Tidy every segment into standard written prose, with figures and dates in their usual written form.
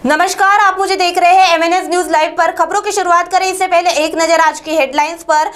नमस्कार, आप मुझे देख रहे हैं MNS न्यूज लाइव पर। खबरों की शुरुआत करें इससे पहले एक नजर आज की हेडलाइंस पर।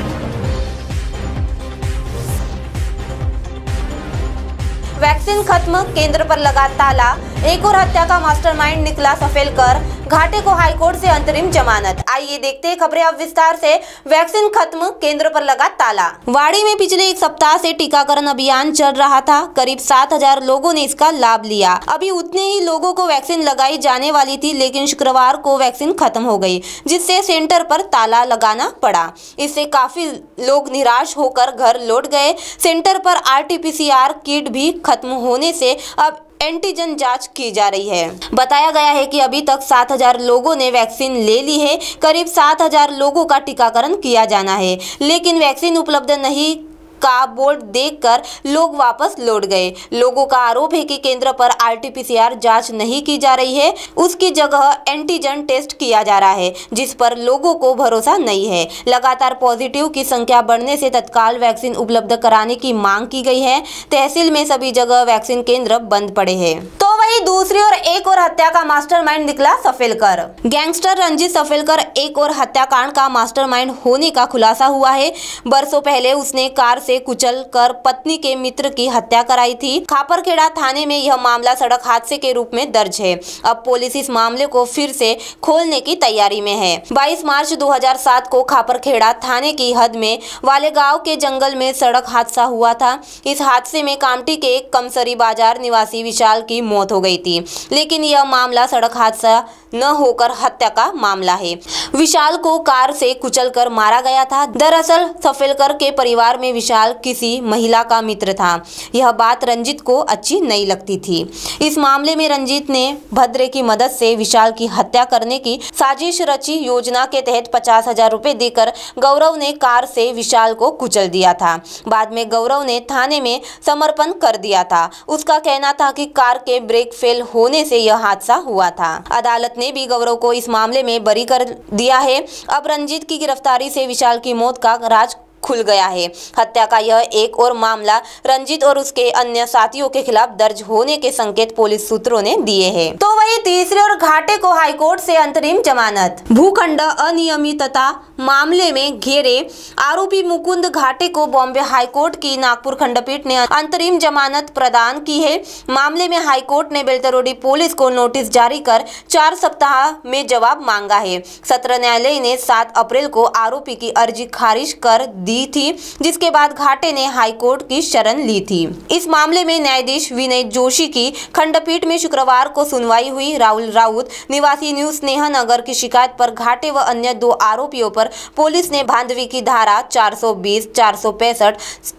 वैक्सीन खत्म, केंद्र पर लगा ताला। एक और हत्या का मास्टरमाइंड निकला सफेलकर, घाटे को हाईकोर्ट से अंतरिम जमानत। आइए देखते हैं खबरें अब विस्तार से। वैक्सीन खत्म, केंद्र पर लगा ताला। वाड़ी में पिछले एक सप्ताह से टीकाकरण अभियान चल रहा था। करीब 7,000 लोगों ने इसका लाभ लिया। अभी उतने ही लोगों को वैक्सीन लगाई जाने वाली थी, लेकिन शुक्रवार को वैक्सीन खत्म हो गई, जिससे सेंटर पर ताला लगाना पड़ा। इससे काफी लोग निराश होकर घर लौट गए। सेंटर पर RT-PCR किट भी खत्म होने से अब एंटीजन जांच की जा रही है। बताया गया है कि अभी तक 7,000 लोगों ने वैक्सीन ले ली है। करीब 7,000 लोगों का टीकाकरण किया जाना है, लेकिन वैक्सीन उपलब्ध नहीं का बोर्ड देखकर लोग वापस लौट गए। लोगों का आरोप है कि केंद्र पर RT-PCR जांच नहीं की जा रही है, उसकी जगह एंटीजन टेस्ट किया जा रहा है, जिस पर लोगों को भरोसा नहीं है। लगातार पॉजिटिव की संख्या बढ़ने से तत्काल वैक्सीन उपलब्ध कराने की मांग की गई है। तहसील में सभी जगह वैक्सीन केंद्र बंद पड़े हैं। तो वही दूसरी ओर एक और हत्या का मास्टरमाइंड निकला सफेलकर। गैंगस्टर रंजीत सफेलकर एक और हत्याकांड का मास्टरमाइंड होने का खुलासा हुआ है। बरसों पहले उसने कार से कुचलकर पत्नी के मित्र की हत्या कराई थी। खापरखेड़ा थाने में यह मामला सड़क हादसे के रूप में दर्ज है। अब पुलिस इस मामले को फिर से खोलने की तैयारी में है। 22 मार्च 2007 को खापरखेड़ा थाने की हद में वाले गांव के जंगल में सड़क हादसा हुआ था। इस हादसे में कामटी के एक कमसरी बाजार निवासी विशाल की मौत हो गई थी, लेकिन यह मामला सड़क हादसा न होकर हत्या का मामला है। विशाल को कार से कुचलकर मारा गया था। दरअसल सफेलकर के परिवार में विशाल किसी महिला का मित्र था। यह बात रंजीत को अच्छी नहीं लगती थी। इस मामले में रंजीत ने भद्रे की मदद से विशाल की हत्या करने की साजिश रची। योजना के तहत 50,000 रुपए देकर गौरव ने कार से विशाल को कुचल दिया था। बाद में गौरव ने थाने में समर्पण कर दिया था। उसका कहना था कि कार के ब्रेक फेल होने से यह हादसा हुआ था। अदालत ने भी गौरव को इस मामले में बरी कर दिया है। अब रंजीत की गिरफ्तारी से विशाल की मौत का राज खुल गया है। हत्या का यह एक और मामला रंजीत और उसके अन्य साथियों के खिलाफ दर्ज होने के संकेत पुलिस सूत्रों ने दिए हैं। तो वही तीसरी ओर घाटे को हाईकोर्ट से अंतरिम जमानत। भूखंड अनियमितता मामले में घेरे आरोपी मुकुंद घाटे को बॉम्बे हाईकोर्ट की नागपुर खंडपीठ ने अंतरिम जमानत प्रदान की है। मामले में हाईकोर्ट ने बेलतरोडी पुलिस को नोटिस जारी कर 4 सप्ताह में जवाब मांगा है। सत्र न्यायालय ने 7 अप्रैल को आरोपी की अर्जी खारिज कर दी थी, जिसके बाद घाटे ने हाईकोर्ट की शरण ली थी। इस मामले में न्यायाधीश विनय जोशी की खंडपीठ में शुक्रवार को सुनवाई हुई। राहुल राउत निवासी न्यू स्नेहा नगर की शिकायत पर घाटे व अन्य 2 आरोपियों पर पुलिस ने भांडवी की धारा 420, 465,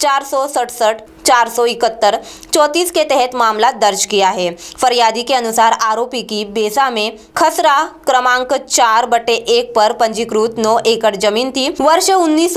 467, 471, 34 के तहत मामला दर्ज किया है। फरियादी के अनुसार आरोपी की बेसा में खसरा क्रमांक 4/1 पर पंजीकृत 9 एकड़ जमीन थी। वर्ष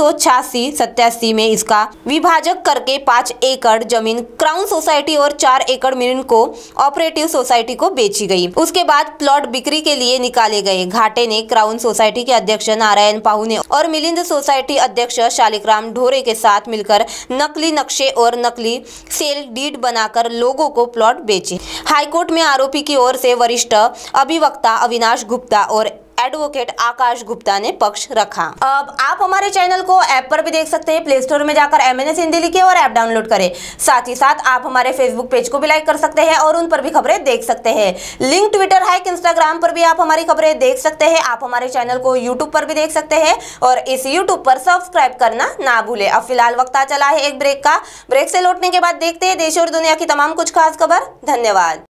1986-87 में इसका विभाजक करके 5 एकड़ जमीन क्राउन सोसाइटी और 4 एकड़ मिलन को ऑपरेटिव सोसाइटी को बेची गई। उसके बाद प्लॉट बिक्री के लिए निकाले गए। घाटे ने क्राउन सोसाइटी के अध्यक्ष नारायण पाहुने और मिलिंद सोसाइटी अध्यक्ष शालिग्राम ढोरे के साथ मिलकर नकली नक्शे और नकली सेल डीड बनाकर लोगों को प्लॉट बेचे। हाईकोर्ट में आरोपी की ओर से वरिष्ठ अभिवक्ता अविनाश गुप्ता और एडवोकेट आकाश गुप्ता ने पक्ष रखा। अब आप हमारे चैनल को ऐप पर भी देख सकते हैं। प्ले स्टोर में जाकर MNS हिंदी लिखिए और ऐप डाउनलोड करें। साथ ही साथ आप हमारे फेसबुक पेज को भी लाइक कर सकते हैं और उन पर भी खबरें देख सकते हैं। लिंक ट्विटर है, इंस्टाग्राम पर भी आप हमारी खबरें देख सकते हैं। आप हमारे चैनल को यूट्यूब पर भी देख सकते हैं और इस यूट्यूब पर सब्सक्राइब करना ना भूले। अब फिलहाल वक्त आ चला है एक ब्रेक का। ब्रेक से लौटने के बाद देखते हैं देश और दुनिया की तमाम कुछ खास खबर। धन्यवाद।